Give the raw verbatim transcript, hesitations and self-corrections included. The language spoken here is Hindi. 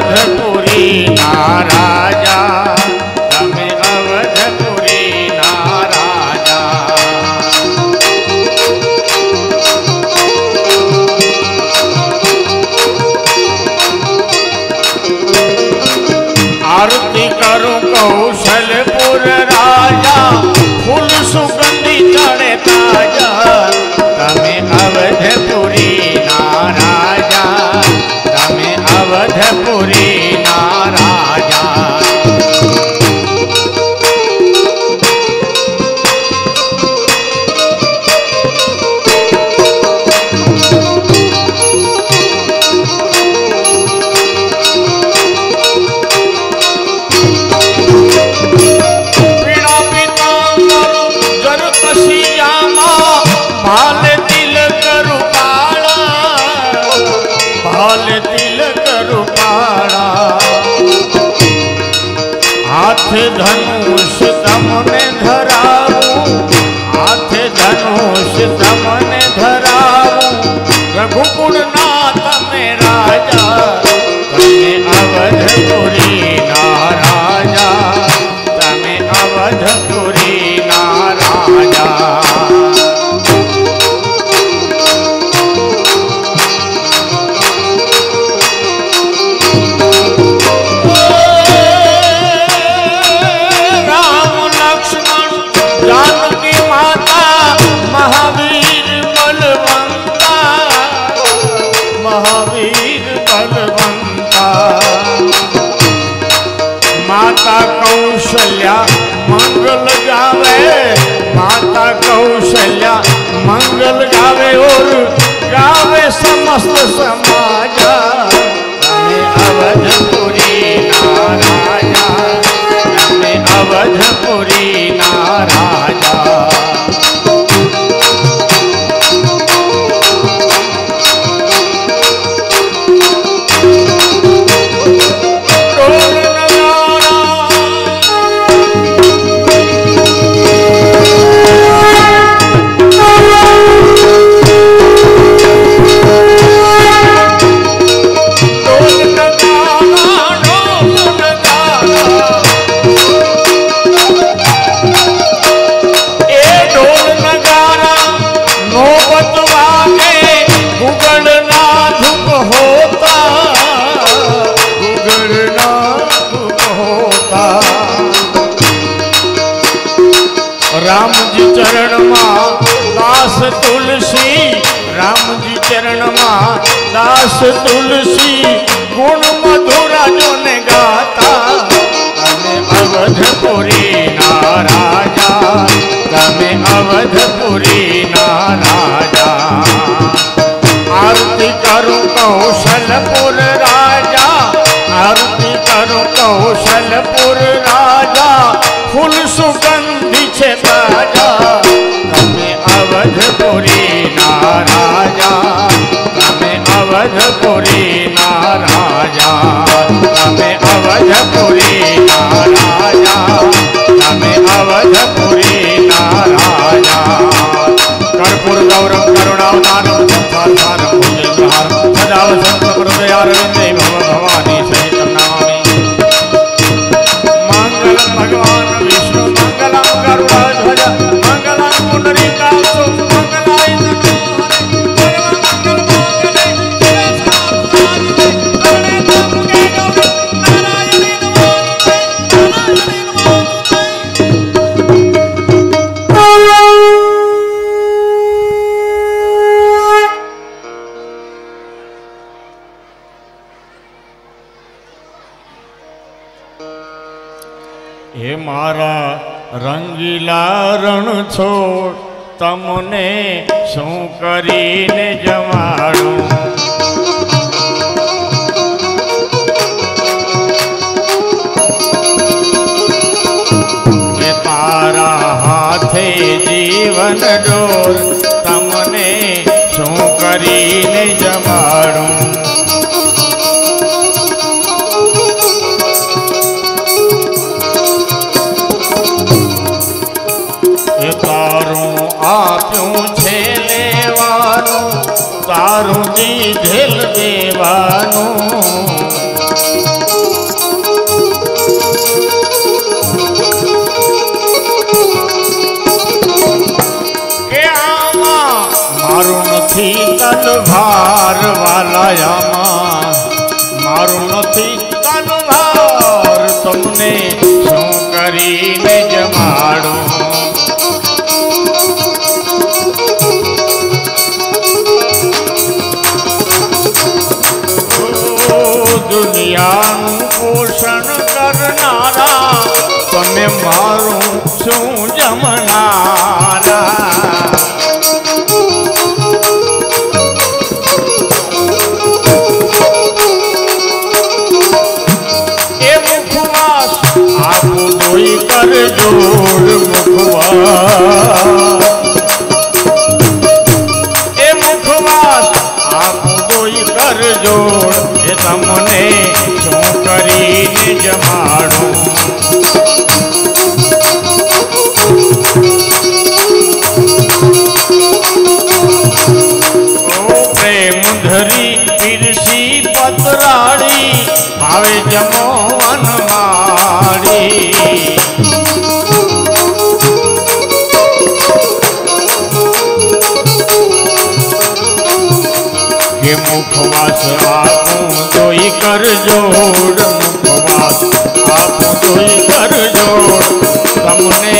अवधपुरी ना राजा, तमे अवधपुरी ना राजा। आरती करूं कौशलपुर राजा, फूल सुगंधी चढ़े ताजा, तमे अवधपुरी ना राजा, तमे अवधपुरी ना राजा। भाल तिलक रूपाला, भाल तिलक रूपाला, हाथ धनुष तमने धराऊं, हाथ धनुष तमने धराऊं, रघुकुल नाथ में राजा, तमे अवधपुरी ना राजा, तमे अवधपुरी ना राजा। महावीर बलवंता, महावीर बलवंता, माता कौशल्या मंगल गावे, माता कौशल्या मंगल गावे और गावे समस्त समाज, तमे अवधपुरी ना राजा, तमे अवधपुरी ना राजा। राम जी चरण मां दास तुलसी, राम जी चरण मां दास तुलसी, गुण मधुरा जो ने गाता, तमे अवधपुरी ना राजा, तमे अवधपुरी ना राजा। आरती करूं कौशलपुर राजा, आरती करूं कौशलपुर राजा, फूल सुगंधी छे ताजा, तमे अवधपुरी ना राजा, तमे अवधपुरी ना राजा, तमे अवधपुरी ना राजा, तमे अवधपुरी ना राजा। कर्पूर गौरव करुणावतारम संसार सारम भुजगहारम सदा वसंत हृदयारविंदे भव भवानी सहितं नमामि। मंगलम भगवान विष्णु मंगलम गरुड़ध्वज मंगलम पुंडरीकाक्षो मंगलाय तनोहरे मंगल मंगले शिवे साधुसाधिके करुणे नमके गौरी नारायणी नमोस्तुते नारायणी नमोस्तुते। हे मारा रंगीला रण छोड़, तमने शू करीने जमाड़ूं। हे तारा हाथे जीवन डोर, तमने शू करीने जमाड़ूं। तारूं आप्यूं छे लेवानूं, तारूं दीधेल देवानूं। ભાર વાલાયામાં મારું નથી કાનો ભાર તમને શું કરીને જમાડું દુનિયાનું પોષણ કરનારા તમે મારું શું જમનારા એ મુખવાસ આપું દોઈ કર જોડ મુખવાસ એ મુખવાસ આપું દોઈ કર જોડ એ તમને શું કરીને જમાડું પ્રેમ ધરી પીરસી પતરાળી ભાવે જમો વનમાળી કે મુખવાસ આપું તોય કર જોડ મુખવાસ આપું તોય કર જોડ તમને